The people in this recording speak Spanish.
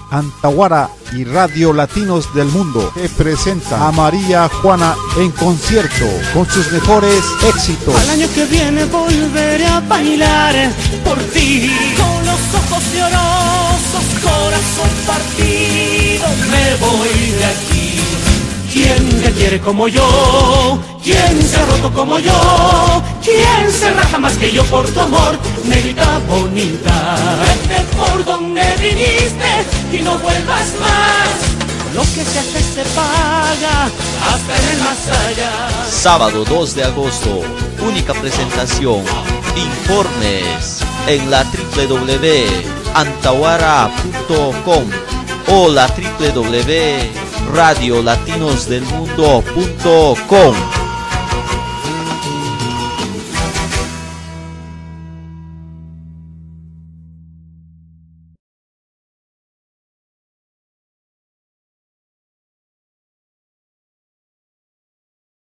Antahuara y Radio Latinos del Mundo te presenta a María Juana en concierto con sus mejores éxitos. Al año que viene volveré a bailar por ti. Con los ojos llorosos, corazón partido, me voy de aquí. ¿Quién me quiere como yo? ¿Quién se ha roto como yo? ¿Quién se raja más que yo por tu amor? Negrita bonita, vete por donde viniste y no vuelvas más. Lo que se hace se paga hasta en el más allá. Sábado 2 de agosto, única presentación. Informes en la www.antahuara.com o la www.radiolatinosdelmundo.com.